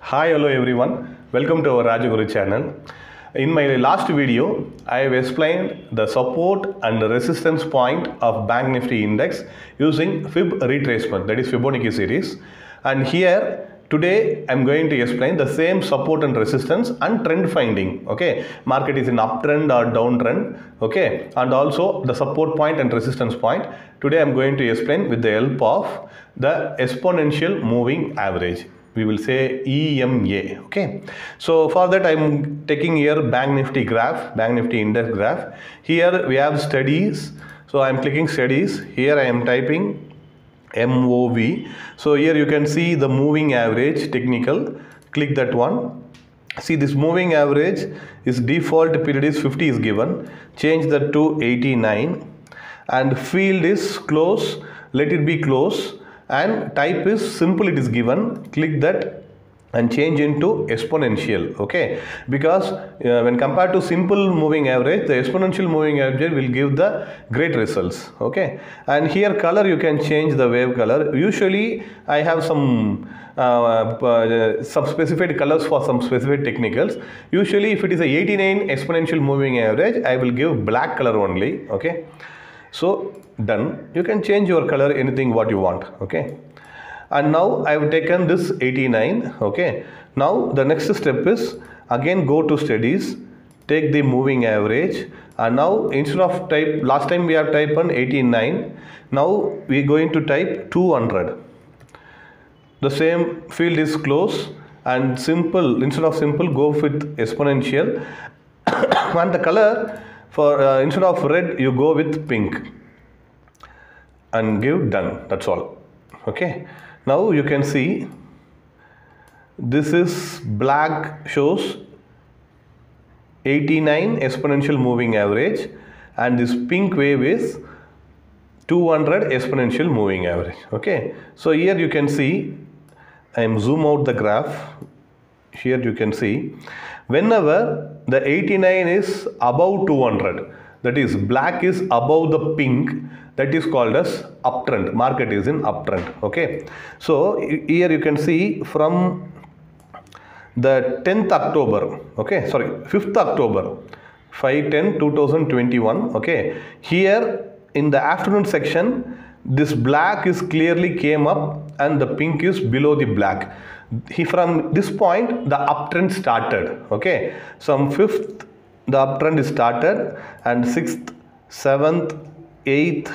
Hi, hello everyone. Welcome to our Rajaguru channel. In my last video, I have explained the support and the resistance point of Bank Nifty index using Fib retracement, that is Fibonacci series. And here today I am going to explain the same support and resistance and trend finding. Okay, market is in uptrend or downtrend. Okay, and also the support point and resistance point. Today I am going to explain with the help of the exponential moving average. We will say EMA. Okay, so for that I am taking here Bank Nifty graph, Bank Nifty index graph. Here we have studies, so I am clicking studies. Here I am typing MOV. So here you can see the moving average technical. Click that one. See, this moving average is default period is 50 is given. Change that to 89 and field is close. Let it be close. And type is simple, it is given. Click that and change into exponential. Okay, because when compared to simple moving average, the exponential moving average will give the great results. Okay, and here color you can change the wave color. Usually I have some specified colors for some specific technicals. Usually if it is a 89 exponential moving average, I will give black color only. Okay, so done. You can change your color anything what you want. Okay, and now I have taken this 89. Okay, now the next step is again go to studies, take the moving average, and now instead of type, last time we have typed on 89, now we are going to type 200. The same field is close and simple, instead of simple go with exponential and the color for instead of red you go with pink and give done. That's all. Okay, now you can see this is black shows 89 exponential moving average and this pink wave is 200 exponential moving average. Okay, so here you can see, I am zoom out the graph. Here you can see whenever the 89 is above 200, that is black is above the pink, that is called as uptrend. Market is in uptrend. Okay, so here you can see from the 10th October, okay, sorry, 5th October, 5/10/2021. Okay, here in the afternoon section, this black is clearly came up and the pink is below the black. From this point the uptrend started. Okay, some 5th the uptrend is started and 6th, 7th, 8th,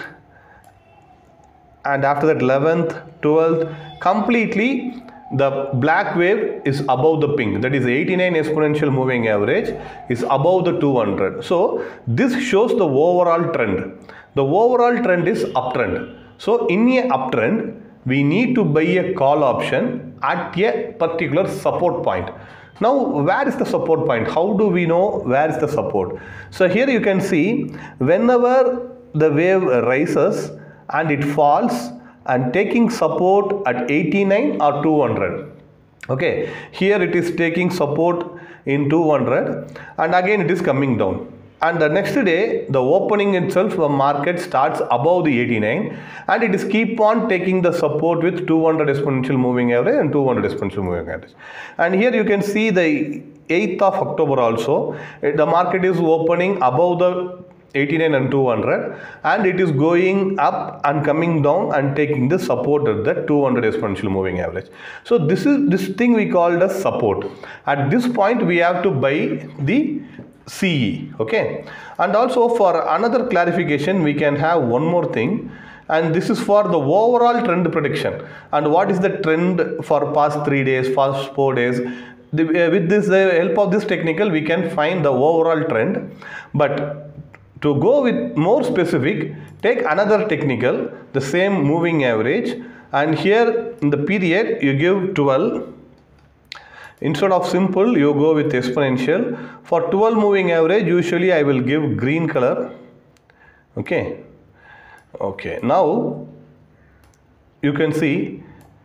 and after that 11th, 12th, completely the black wave is above the pink, that is 89 exponential moving average is above the 200. So this shows the overall trend. The overall trend is uptrend. So in a uptrend we need to buy a call option at a particular support point. Now where is the support point? How do we know where is the support? So here you can see whenever the wave rises and it falls and taking support at 89 or 200. Okay, here it is taking support in 200 and again it is coming down. And the next day, the opening itself, the market starts above the 89 and it is keep on taking the support with 200 exponential moving average and 200 exponential moving average. And here you can see the 8th of October also, the market is opening above the 89 and 200 and it is going up and coming down and taking the support at the 200 exponential moving average. So this thing we called as support. At this point we have to buy the CE. Okay, and also for another clarification we can have one more thing, and this is for the overall trend prediction. And what is the trend for past 3 days, past 4 days? With this help of this technical we can find the overall trend. But to go with more specific, take another technical, the same moving average, and here in the period you give 12. Instead of simple, you go with exponential. For 12 moving average, usually I will give green color. Okay. Okay. Now, you can see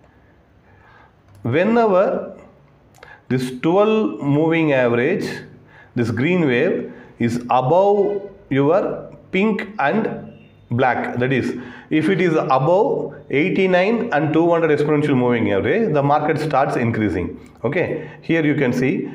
whenever this 12 moving average, this green wave is above your pink and black, that is, if it is above 89 and 200 exponential moving average, the market starts increasing. Okay, here you can see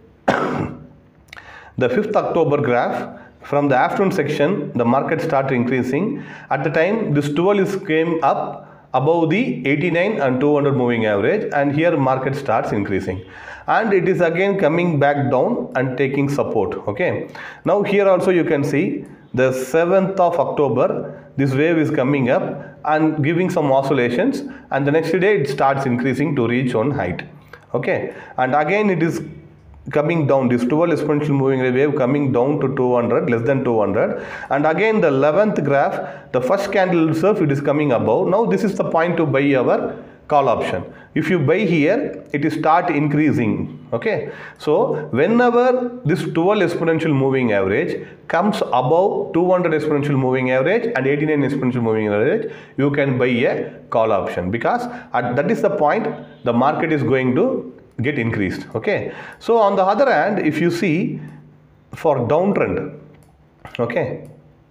the 5th October graph. From the afternoon section, the market started increasing. At the time, this 12 came up above the 89 and 200 moving average, and here market starts increasing, and it is again coming back down and taking support. Okay, now here also you can see the 7th of October, this wave is coming up and giving some oscillations, and the next day it starts increasing to reach one height. Okay, and again it is coming down, this 12 exponential moving wave coming down to 200, less than 200, and again the 11th graph, the first candle itself, it is coming above. Now this is the point to buy our call option. If you buy here, it is start increasing. Okay, so whenever this 12 exponential moving average comes above 200 exponential moving average and 89 exponential moving average, you can buy a call option, because that is the point the market is going to get increased. Okay, so on the other hand, if you see for downtrend, okay,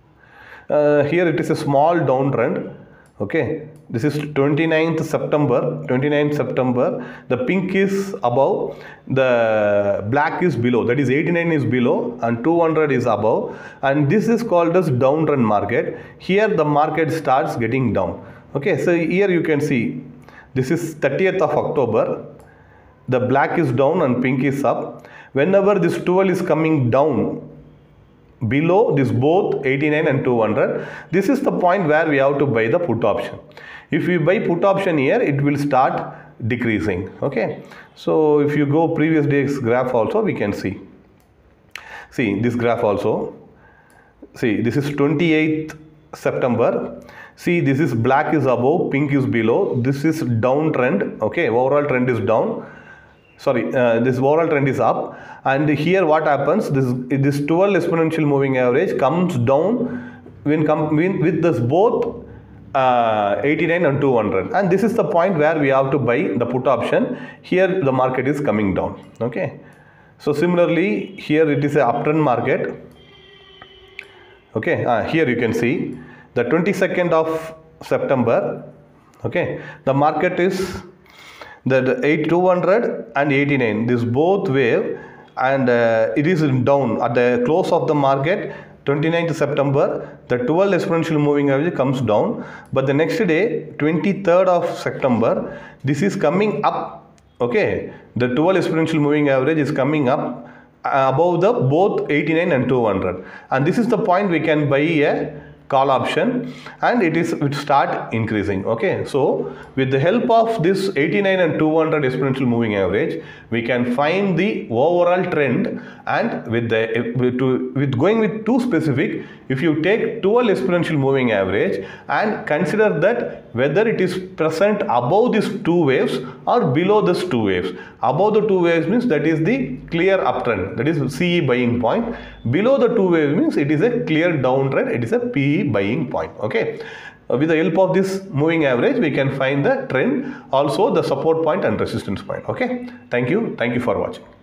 here it is a small downtrend. Okay, this is 29th September, the pink is above, the black is below, that is 89 is below and 200 is above, and this is called as downtrend market. Here the market starts getting down. Okay, so here you can see this is 30th of October, the black is down and pink is up. Whenever this 12 is coming down below this both 89 and 200, this is the point where we have to buy the put option. If we buy put option here, it will start decreasing. Okay, so if you go previous day's graph also, we can see this graph also. See, this is 28th September. See, this is black is above, pink is below. This is downtrend. Okay, overall trend is down. Sorry, this overall trend is up, and here what happens, this 12 exponential moving average comes down with this both 89 and 200, and this is the point where we have to buy the put option. Here the market is coming down. Okay, so similarly here it is a uptrend market. Okay, here you can see the 22nd of September. Okay, the market is the 200 and 89, this both wave, and it is down at the close of the market. 29th September, the 12 exponential moving average comes down, but the next day 23rd of September, this is coming up. Okay, the 12 exponential moving average is coming up above the both 89 and 200, and this is the point we can buy a call option, and it will start increasing. Okay, so with the help of this 89 and 200 exponential moving average, we can find the overall trend, and with going with too specific, if you take 12 exponential moving average and consider that whether it is present above these two waves or below these two waves. Above the two waves means that is the clear uptrend, that is CE buying point. Below the two waves means it is a clear downtrend, it is a PE buying point. Okay, with the help of this moving average, we can find the trend, also the support point and resistance point. Okay, thank you for watching.